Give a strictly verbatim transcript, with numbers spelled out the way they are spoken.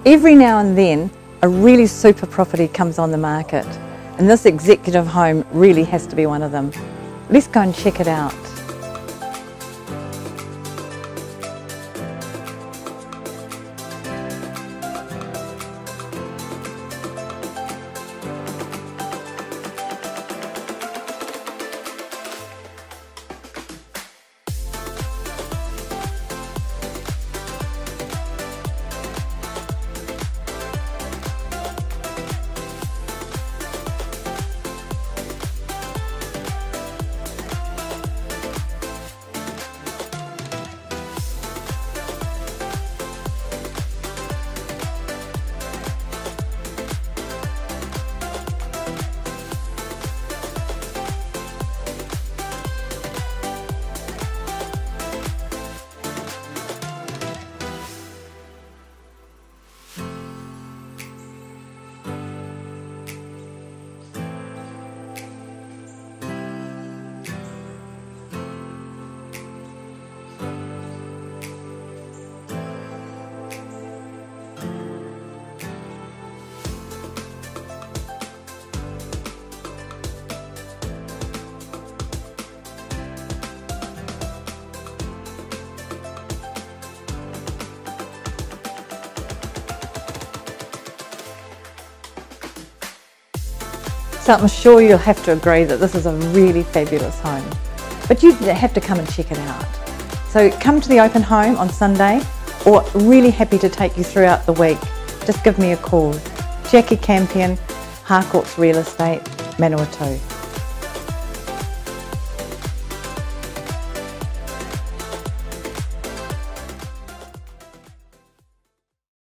Every now and then, a really super property comes on the market, and this executive home really has to be one of them. Let's go and check it out. So I'm sure you'll have to agree that this is a really fabulous home. But you have to come and check it out. So come to the open home on Sunday, or really happy to take you throughout the week. Just give me a call. Jackie Campion, Harcourt's Real Estate, Manawatu.